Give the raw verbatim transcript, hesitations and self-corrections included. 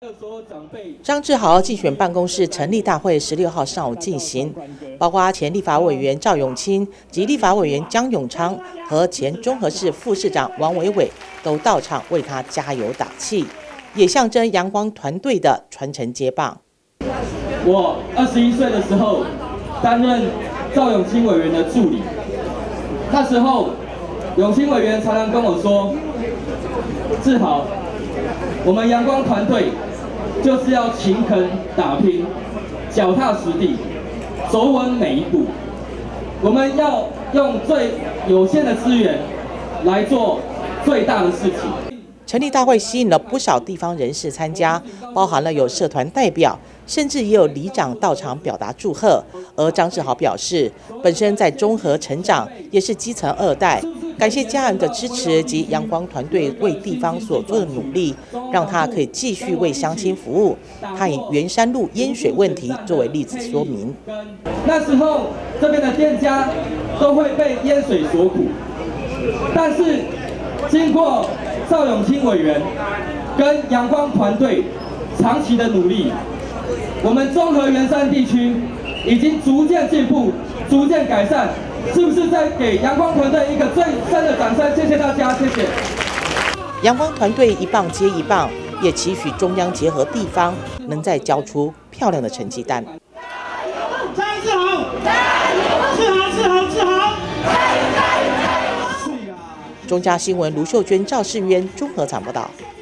张志豪竞选办公室成立大会十六号上午进行，包括前立法委员赵永清及立法委员江永昌和前中和市副市长王伟伟都到场为他加油打气，也象征阳光团队的传承接棒。 我二十一岁的时候担任赵永清委员的助理，那时候永清委员常常跟我说：“志豪，我们阳光团队就是要勤恳打拼，脚踏实地，走稳每一步。我们要用最有限的资源来做最大的事情。” 成立大会吸引了不少地方人士参加，包含了有社团代表，甚至也有里长到场表达祝贺。而张志豪表示，本身在中和成长，也是基层二代，感谢家人的支持及阳光团队为地方所做的努力，让他可以继续为乡亲服务。他以圆山路淹水问题作为例子说明。 那时候这边的店家都会被淹水所苦，但是经过赵永清委员跟阳光团队长期的努力，我们中和圆山地区已经逐渐进步，逐渐改善。是不是再给阳光团队一个最深的掌声？谢谢大家，谢谢。 阳光团队一棒接一棒，也期许中央结合地方，能再交出漂亮的成绩单。 加油，志豪！志豪，志豪，志豪！ 中嘉新闻卢秀娟、赵世渊综合场报道。